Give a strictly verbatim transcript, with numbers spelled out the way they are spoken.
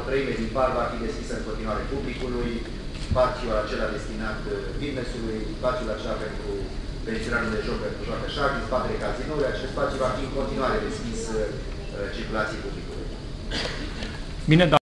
treime din parc va fi deschisă în continuare publicului, spațiul acela destinat fitness-ului, spațiul acela pentru pensionarii de joc, pentru joacă șah, din spatele cazinoului, acest spațiu va fi în continuare deschis circulației publicului. Bine,